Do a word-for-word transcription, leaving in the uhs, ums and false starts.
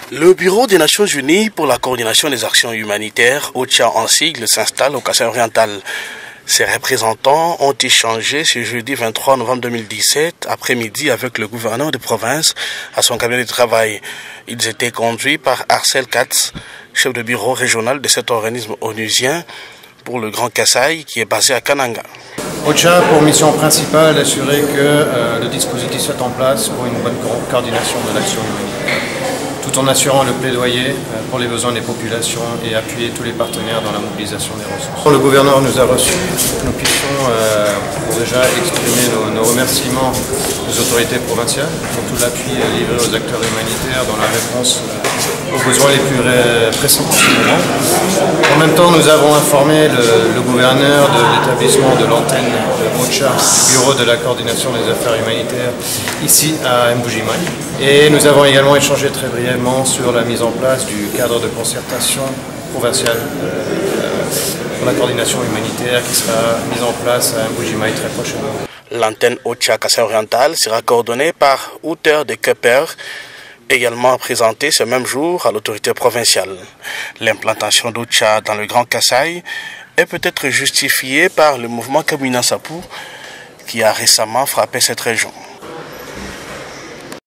Le Bureau des Nations Unies pour la coordination des actions humanitaires, OCHA en sigle, s'installe au Kasaï oriental. Ses représentants ont échangé ce jeudi vingt-trois novembre deux mille dix-sept après-midi avec le gouverneur de province à son cabinet de travail. Ils étaient conduits par Arcel Katz, chef de bureau régional de cet organisme onusien pour le Grand Kasaï qui est basé à Kananga. OCHA a pour mission principale d'assurer que euh, le dispositif soit en place pour une bonne co coordination de l'action humanitaire, tout en assurant le plaidoyer euh, pour les besoins des populations et appuyer tous les partenaires dans la mobilisation des ressources. Le gouverneur nous a reçus, nous puissions euh, pour déjà exprimer nos, nos remerciements aux autorités provinciales pour tout l'appui livré aux acteurs humanitaires dans la réponse aux besoins les plus pressants en ce moment. En même temps, nous avons informé le, le gouverneur de l'établissement de l'antenne de OCHA, du bureau de la coordination des affaires humanitaires, ici à Mbuji-Mayi. Et nous avons également échangé très brièvement sur la mise en place du cadre de concertation provincial euh, pour la coordination humanitaire qui sera mise en place à Mbuji-Mayi très prochainement. L'antenne OCHA Kasaï oriental sera coordonnée par Outer de Kepper, également présenté ce même jour à l'autorité provinciale. L'implantation d'OCHA dans le Grand Kasaï est peut-être justifiée par le mouvement Kamina Sapu qui a récemment frappé cette région.